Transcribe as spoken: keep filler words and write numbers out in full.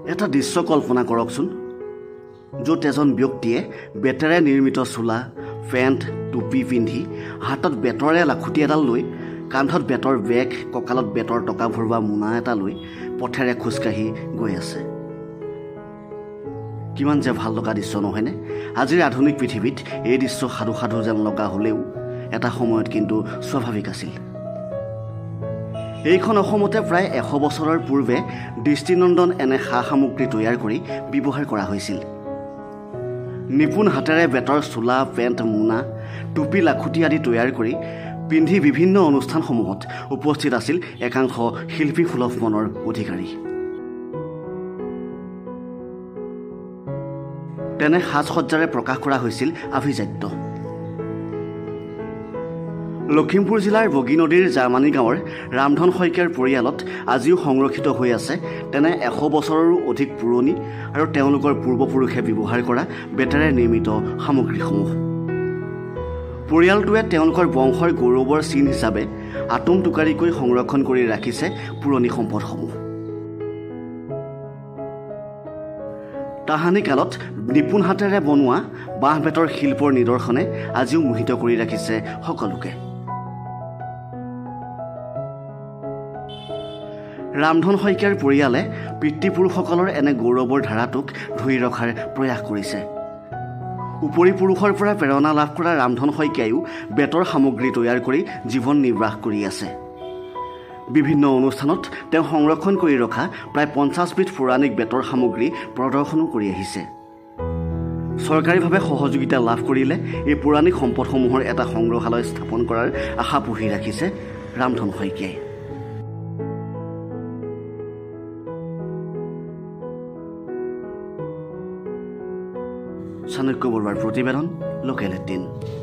এটা দৃশ্য কল্পনা কৰকচোন, য'ত এজন ব্যক্তিয়ে বেতেৰে নিৰ্মিত চোলা, পেণ্ট, টুপি পিন্ধি হাতত বেতৰে লাখুটি এডাল লৈ, কান্ধত বেতৰ বেগ, কঁকালত বেতৰ টকা ভৰোৱা মোনা এটা লৈ পথেৰে খোজকাঢ়ি গৈ আছে। কিমান যে ভাল লগা দৃশ্য নহয়নে? আজিৰ আধুনিক পৃথিৱীত এই দৃশ্য সাধু সাধু যেন লগা হ'লেও এটা সময়ত কিন্তু স্বাভাৱিক আছিল। এইখন অসমতে প্ৰায় এশ বছৰৰ পূৰ্বে দৃষ্টিনন্দন এনে সা সামগ্ৰী তৈয়াৰ কৰি ব্যৱহাৰ কৰা হৈছিল। নিপুণ হাতেৰে বেতৰ চোলা, পেণ্ট, মোনা, টুপি, লাখুটি আদি তৈয়াৰ কৰি পিন্ধি বিভিন্ন অনুষ্ঠানসমূহত উপস্থিত আছিল একাংশ শিল্পী সুলভ মনৰ অধিকাৰী। তেনে সাজ সজ্জাৰে প্ৰকাশ কৰা হৈছিল আভিজাত্য। লখিমপুৰ জিলাৰ বগী নদীৰ জাৰ্মানী গাঁৱৰ ৰামধন শইকীয়াৰ পৰিয়ালত আজিও সংৰক্ষিত হৈ আছে তেনে এশ বছৰৰো অধিক পুৰণি আৰু তেওঁলোকৰ পূৰ্বপুৰুষে ব্যৱহাৰ কৰা বেতেৰে নিৰ্মিত সামগ্ৰীসমূহ। পৰিয়ালটোৱে তেওঁলোকৰ বংশৰ গৌৰৱৰ চিন হিচাপে আটোম টোকাৰিকৈ সংৰক্ষণ কৰি ৰাখিছে পুৰণি সম্পদসমূহ। তাহানি কালত নিপুণ হাতেৰে বনোৱা বাঁহ বেতৰ শিল্পৰ নিদৰ্শনে আজিও মোহিত কৰি ৰাখিছে সকলোকে। ৰামধন শইকীয়াৰ পৰিয়ালে পিতৃপুৰুষসকলৰ এনে গৌৰৱৰ ধাৰাটোক ধৰি ৰখাৰ প্ৰয়াস কৰিছে। উপৰি পুৰুষৰ পৰা প্ৰেৰণা লাভ কৰা ৰামধন শইকীয়ায়ো বেতৰ সামগ্ৰী তৈয়াৰ কৰি জীৱন নিৰ্বাহ কৰি আছে। বিভিন্ন অনুষ্ঠানত তেওঁ সংৰক্ষণ কৰি ৰখা প্ৰায় পঞ্চাছবিধ পৌৰাণিক বেতৰ সামগ্ৰী প্ৰদৰ্শনো কৰি আহিছে। চৰকাৰীভাৱে সহযোগিতা লাভ কৰিলে এই পৌৰাণিক সম্পদসমূহৰ এটা সংগ্ৰহালয় স্থাপন কৰাৰ আশা পুহি ৰাখিছে ৰামধন শইকীয়াই। চাণক্য বৰুৱাৰ প্ৰতিবেদন, লোকেল এইটিন।